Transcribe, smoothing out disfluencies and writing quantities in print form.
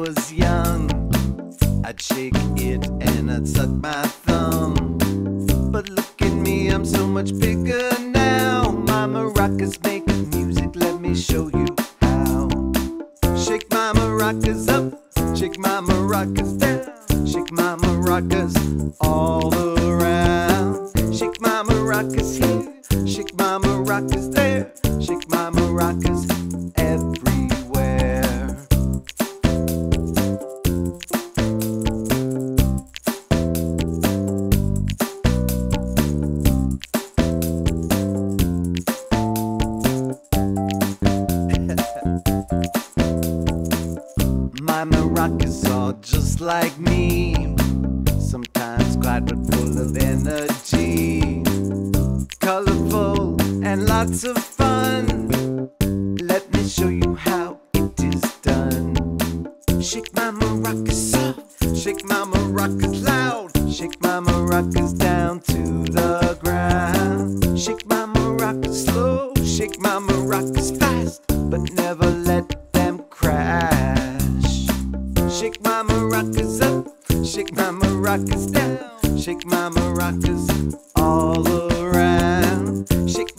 was young, I'd shake it and I'd suck my thumb. But look at me, I'm so much bigger now. My maracas make music, let me show you how. Shake my maracas up, shake my maracas down, shake my maracas all around. Shake my maracas here, shake my maracas there, shake my maracas everywhere. My maracas are just like me, sometimes quiet but full of energy, colorful and lots of fun. Let me show you how it is done. Shake my maracas soft, shake my maracas loud, shake my maracas down to the ground. Shake my maracas slow, shake my maracas fast, but never let them crash. Shake my maracas up, shake my maracas down, shake my maracas all around. Shake